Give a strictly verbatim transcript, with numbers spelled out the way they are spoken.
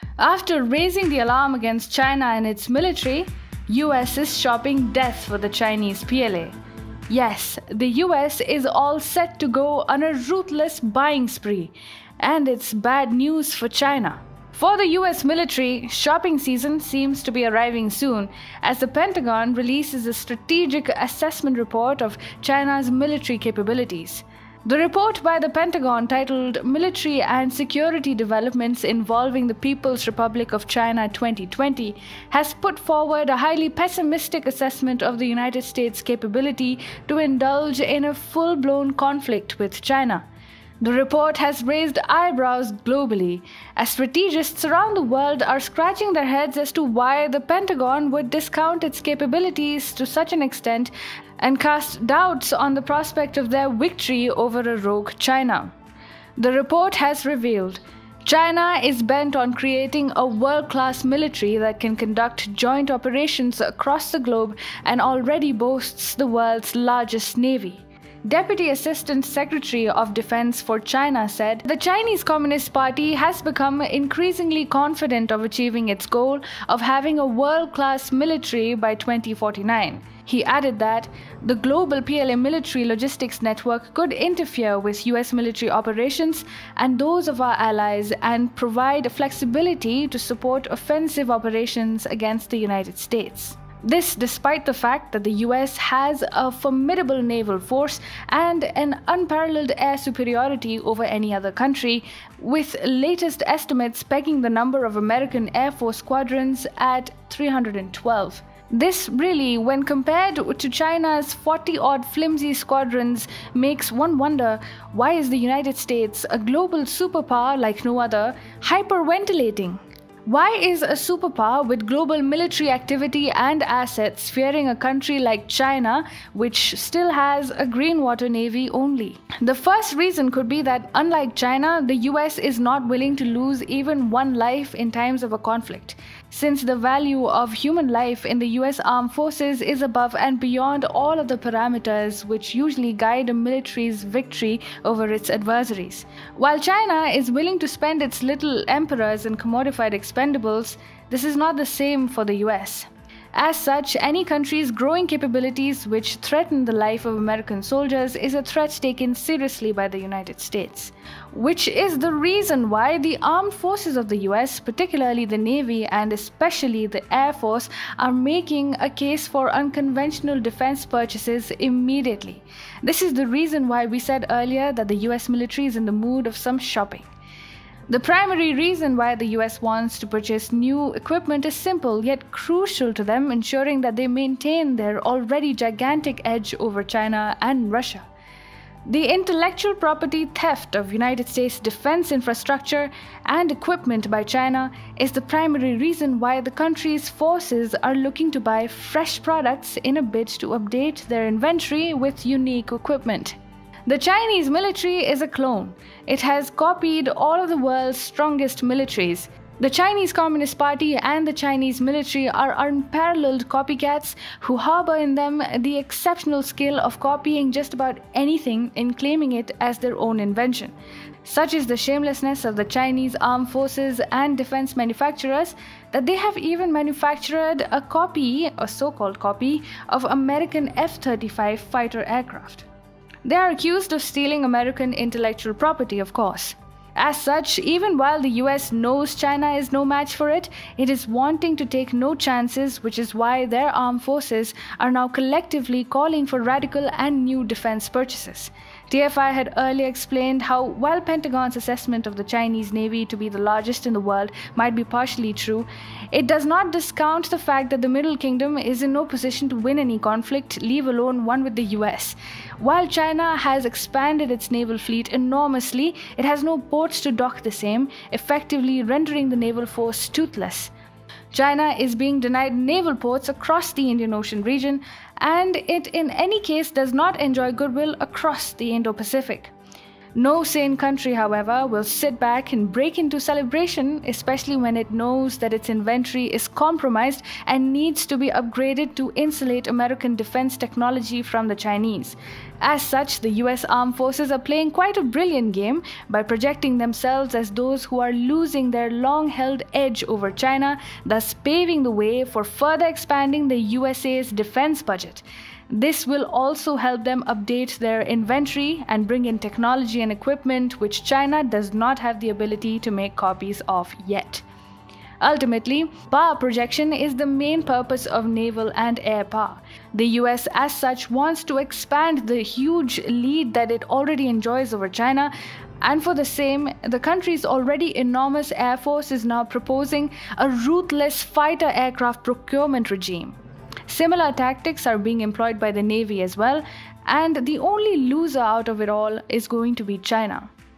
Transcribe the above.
After raising the alarm against China and its military, U S is shopping death for the Chinese P L A. Yes, the U S is all set to go on a ruthless buying spree, and it's bad news for China. For the U S military, shopping season seems to be arriving soon as the Pentagon releases a strategic assessment report of China's military capabilities. The report by the Pentagon, titled Military and Security Developments Involving the People's Republic of China twenty twenty, has put forward a highly pessimistic assessment of the United States' capability to indulge in a full-blown conflict with China. The report has raised eyebrows globally, as strategists around the world are scratching their heads as to why the Pentagon would discount its capabilities to such an extent and cast doubts on the prospect of their victory over a rogue China. The report has revealed China is bent on creating a world-class military that can conduct joint operations across the globe and already boasts the world's largest navy. Deputy Assistant Secretary of Defense for China said, "The Chinese Communist Party has become increasingly confident of achieving its goal of having a world-class military by twenty forty-nine. He added that the global P L A military logistics network could interfere with U S military operations and those of our allies and provide flexibility to support offensive operations against the United States. This despite the fact that the U S has a formidable naval force and an unparalleled air superiority over any other country, with latest estimates pegging the number of American Air Force squadrons at three hundred twelve. This really, when compared to China's forty-odd flimsy squadrons, makes one wonder, why is the United States, a global superpower like no other, hyperventilating? Why is a superpower with global military activity and assets fearing a country like China, which still has a green water navy only? The first reason could be that, unlike China, the U S is not willing to lose even one life in times of a conflict, since the value of human life in the U S armed forces is above and beyond all of the parameters which usually guide a military's victory over its adversaries. While China is willing to spend its little emperors and commodified expendables, this is not the same for the U S. As such, any country's growing capabilities which threaten the life of American soldiers is a threat taken seriously by the United States, which is the reason why the armed forces of the U S, particularly the Navy and especially the Air Force, are making a case for unconventional defense purchases immediately. This is the reason why we said earlier that the U S military is in the mood of some shopping. The primary reason why the U S wants to purchase new equipment is simple yet crucial to them, ensuring that they maintain their already gigantic edge over China and Russia. The intellectual property theft of United States defense infrastructure and equipment by China is the primary reason why the country's forces are looking to buy fresh products in a bid to update their inventory with unique equipment. The Chinese military is a clone. It has copied all of the world's strongest militaries. The Chinese Communist Party and the Chinese military are unparalleled copycats who harbor in them the exceptional skill of copying just about anything and claiming it as their own invention. Such is the shamelessness of the Chinese armed forces and defense manufacturers that they have even manufactured a copy, a so-called copy, of American F thirty-five fighter aircraft. They are accused of stealing American intellectual property, of course. As such, even while the U S knows China is no match for it, it is wanting to take no chances, which is why their armed forces are now collectively calling for radical and new defense purchases. T F I had earlier explained how, while Pentagon's assessment of the Chinese Navy to be the largest in the world might be partially true, it does not discount the fact that the Middle Kingdom is in no position to win any conflict, leave alone one with the U S. While China has expanded its naval fleet enormously, it has no ports to dock the same, effectively rendering the naval force toothless. China is being denied naval ports across the Indian Ocean region, and it in any case does not enjoy goodwill across the Indo-Pacific. No sane country, however, will sit back and break into celebration, especially when it knows that its inventory is compromised and needs to be upgraded to insulate American defense technology from the Chinese. As such, the U S armed forces are playing quite a brilliant game by projecting themselves as those who are losing their long-held edge over China, thus paving the way for further expanding the U S A's defense budget. This will also help them update their inventory and bring in technology and equipment which China does not have the ability to make copies of yet. Ultimately, power projection is the main purpose of naval and air power. The U S as such wants to expand the huge lead that it already enjoys over China, and for the same, the country's already enormous air force is now proposing a ruthless fighter aircraft procurement regime. Similar tactics are being employed by the Navy as well, and the only loser out of it all is going to be China.